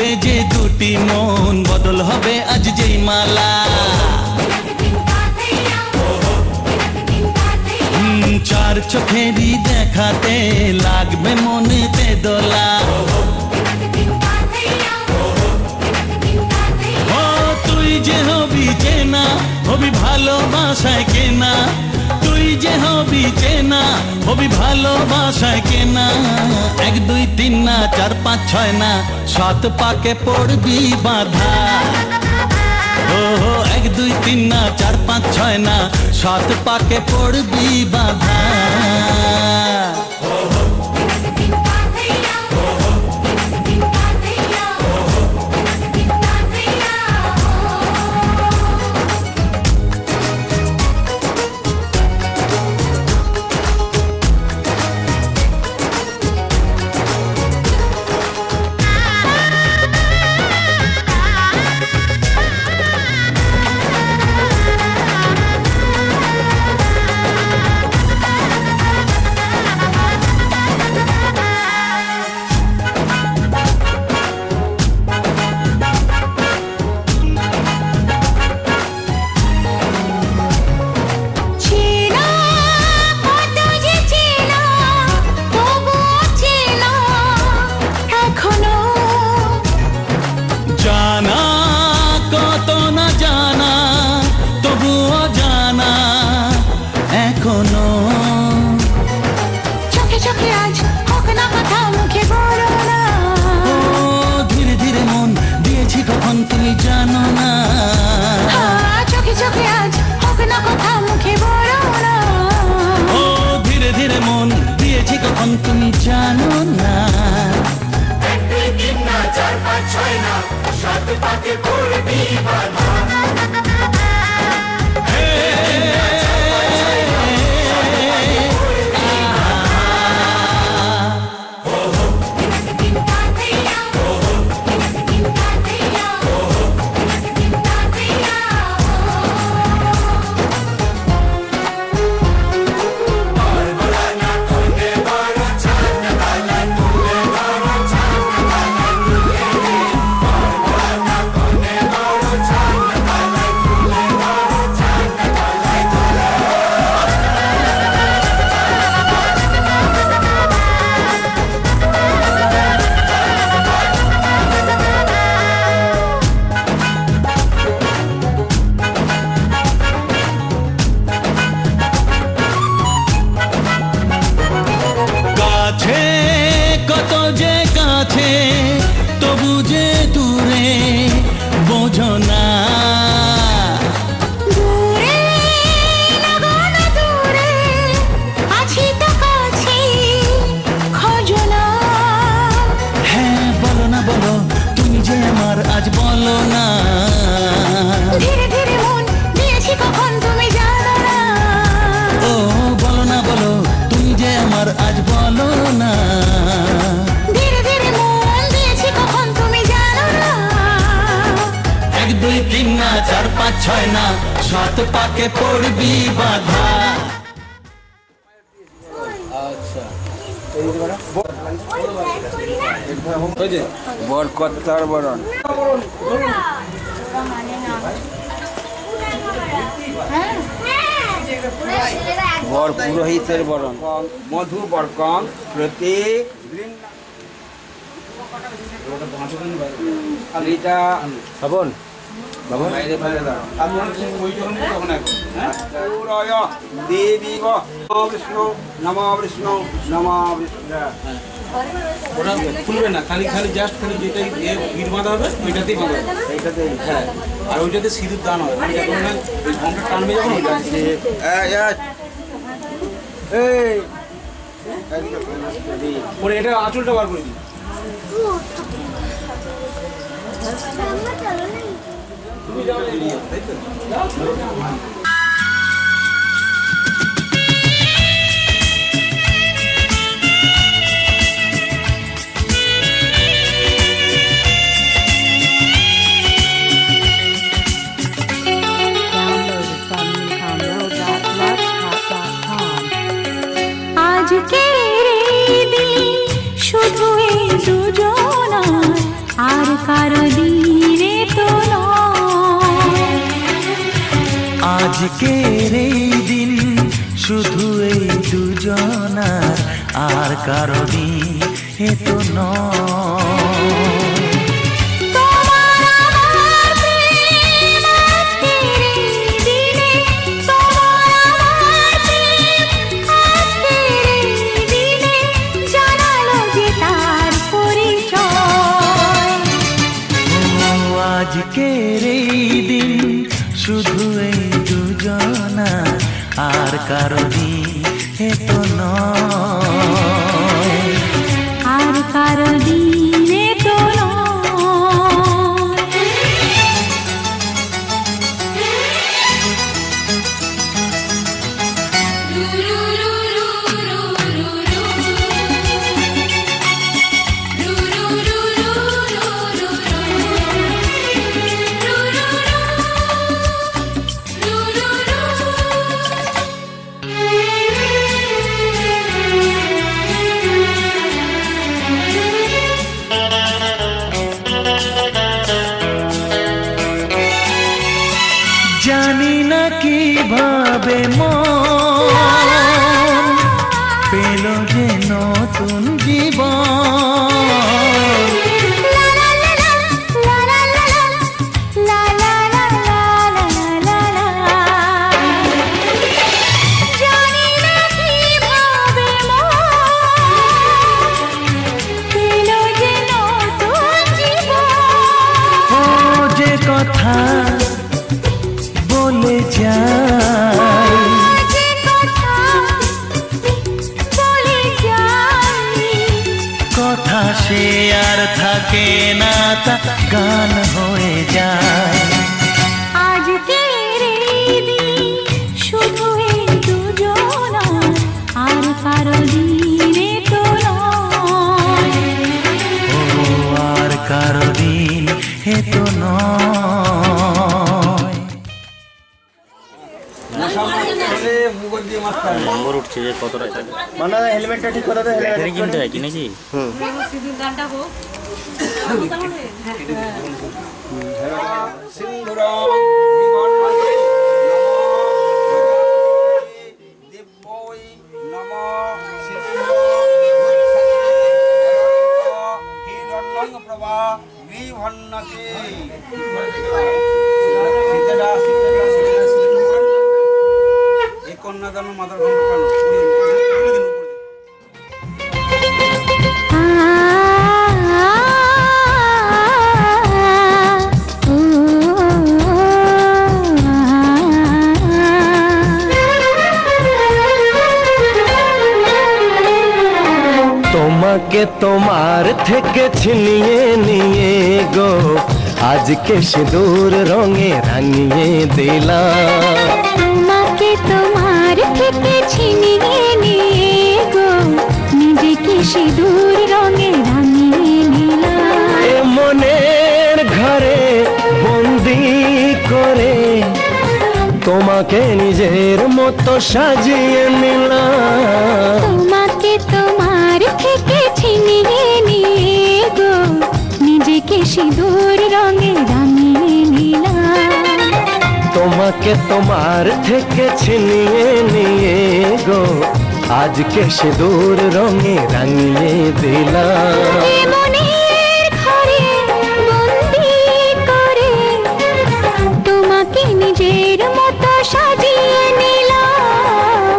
হবে যে দুটি মন, বদল হবে আজ যেই মালা। চার চোখেরই দেখাতে লাগবে মনেতে দোলা। ও তুই যে হবি চেনা, হবি ভালোবাসায় কেনা। তুই যে হবি চেনা, হবি ভালোবাসায় কেনা। 1 2 3 না 4 5 6 না, 7 পাকে পড়বি বাধা। ও 1 2 3 না 4 5 6 না, 7 পাকে পড়বি বাধা। চোখে চোখে আজ হোক না কথা, মুখে বলো না। ধীরে ধীরে মন দিয়েছি কখন তুমি জানো না। চোখে চোখে আজ হোক না কথা, মুখে বলো না। ও ধীরে ধীরে মন দিয়েছি কখন তুমি জানো না। 1 2 3 না 4 5 6 না, 7 পাকে পড়বি বাধা। কত যে কাছে তবু যে দূরে বোঝো না। দূরে লাগো না দূরে, আছি তো কাছে খোঁজো না। হ্যাঁ বলো না বলো, তুমি যে আমার আজ বলো না। ধীরে ধীরে মন দিয়েছি কখন তুমি জানো না। ও বলো না বলো, তুমি যে আমার আজ বলো না। ধীরে ধীরে মন দিয়েছি কখন তুমি জানো না। 1 2 3 না 4 5 6 না, 7 পাকে পড়বি বাধা। বরকর্তার বরণ, বর পুরোহিতের বরণ। মধু বরকন প্রতি শ্রাবণ বাইরে ফেলে দাও। দেবী বিষ্ণু নম বিষ্ণু নম বিষ্ণু। ওটা খুলবে না, খালি খালি জাস্ট খালি যেটাই ভিড় বাঁধা হবে ওইটাতেই বাঁধা হবে। এইটাতেই হ্যাঁ, আর ওইটাতে সিঁদুর দান হবে। ওই ঘন্টা টানবে যখন ওইটা পরে এটা আঁচলটা বার করে দিই। তুমি যাও তাই তো। আজকের এই দিন শুধু এই দুজনার, আর আজকের এই দিন শুধু এই দুজনার, আর কারো দিন এ তো নয়। আজকের এই দিন শুধু এই দুজনার, আর কারো দিন এ তো নয়, আর কারো দিন এ তো জানি না কিভাবে মন পেল যে নতুন জীবন। ও যে কথা বলে যাই, কথা সে আর থাকে না, তা গান হয়ে যায়। আজকের এই দিন শুধু এই দুজনার, আর কারো দিন এ তো নয়, ও আর কারো দিন এ তো নয়। নম্বর উঠছে যে কতটা চাই, মানে হেলমেটটা ঠিক কথা, এখানে কিনতে হয় কি নাকি? সিন্ধুরাম দিব্যই নমঃ হিরণ্যং প্রভা গ্রীভন্নতি। এই কন্যাদান মাদার ঘণ্টা তোমাকে তোমার থেকে ছিনিয়ে নিয়ে গো, আজকে সিঁদুর রঙে রাঙিয়ে দিলাম। তোমাকে তোমার থেকে ছিনিয়ে নিয়ে গো, নিজেকে সিঁদুর রঙে রাঙিয়ে নিলাম। এ মনের ঘরে বন্দি করে তোমাকে নিজের মতো সাজিয়ে নিলাম। তোমাকে তোমার থেকে ছিনিয়ে নিয়ে গো, নিজেকে সিঁদুর রঙে রাঙিয়ে নিলাম। তোমাকে তোমার থেকে ছিনিয়ে নিয়ে গো, আজকে সিঁদুর রঙে রাঙিয়ে দিলাম। এ মনের ঘরে বন্দি করে তোমাকে নিজের মতো সাজিয়ে নিলাম।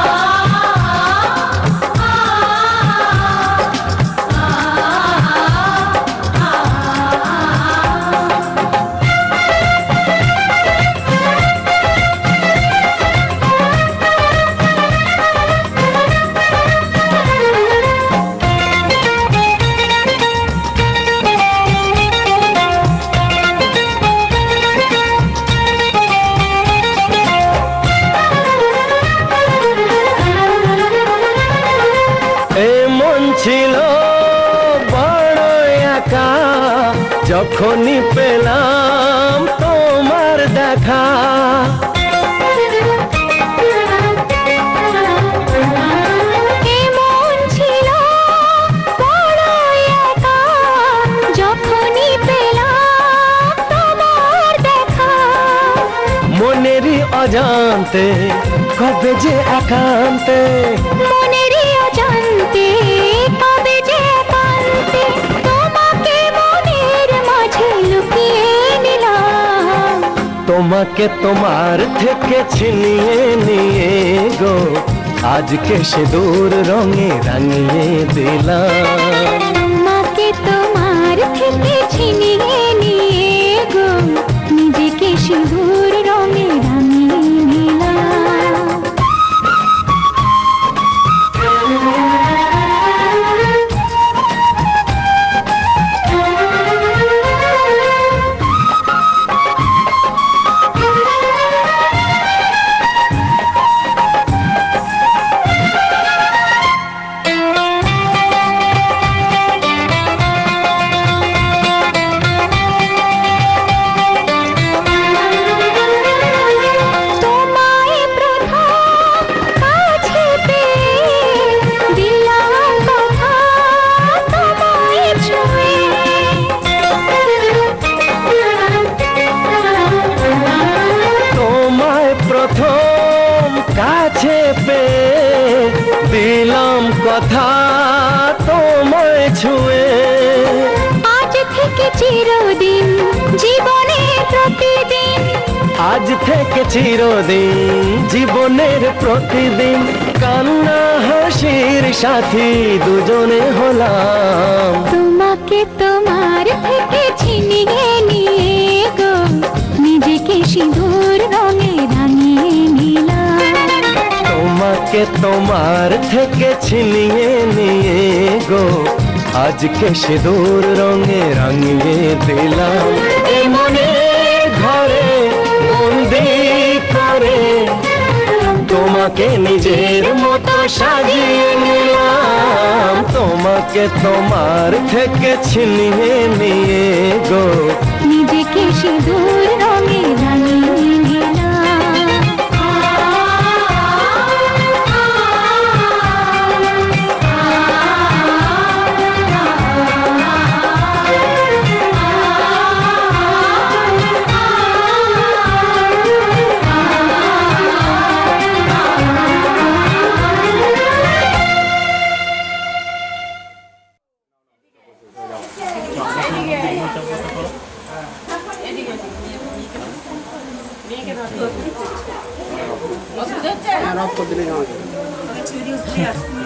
ছিল বড় একা, যখনই পেলাম তোমার দেখা। এমন ছিল বড় একা, যখনই পেলাম তোমার দেখা। মনেরই অজান্তে কবে যে একান্তে মনেরই অজান্তে কবে যে একান্তে তোমাকে মনের মাঝে লুকিয়ে নিলাম। তোমাকে তোমার থেকে ছিনিয়ে নিয়ে গো আজকে সিঁদুর রঙে রাঙিয়ে দিলাম। তোমাকে তোমার থেকে ছিনিয়ে নিয়ে গো নিজেকে সিঁদুর রঙে রাঙিয়ে নিলাম। কাছে পেয়ে দিলাম কথা তোমায় ছুঁয়ে। আজ থেকে চিরদিন জীবনে প্রতিদিন, আজ থেকে চিরদিন জীবনের প্রতিদিন কান্না হাসির সাথী দুজনে হলাম। তোমাকে তোমার থেকে ছিনিয়ে নিয়ে গো নিজেকে সিঁদুর রঙে রাঙিয়ে নিলাম। তোমাকে তোমার থেকে ছিনিয়ে নিয়ে গো আজকে সিঁদুর রঙে রাঙিয়ে দিলাম। এ মনে ঘরে বন্দি করে তোমাকে নিজের মতো সাজিয়ে নিলাম। তোমাকে তোমার থেকে ছিনিয়ে নিয়ে গো নিজেকে সিঁদুর রঙে রাঙিয়ে নিলাম। রব করে দিলে